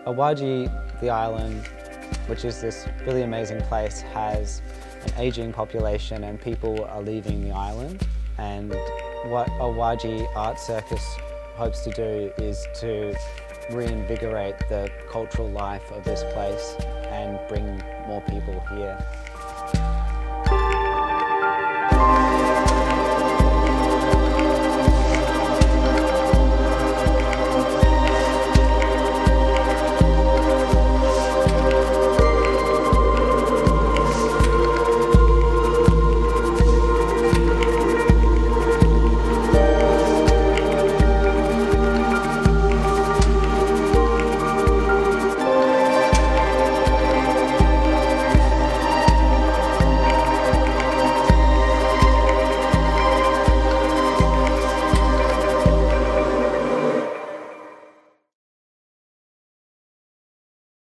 Awaji, the island, which is this really amazing place, has an ageing population and people are leaving the island. And what Awaji Arts Circus hopes to do is to reinvigorate the cultural life of this place and bring more people here.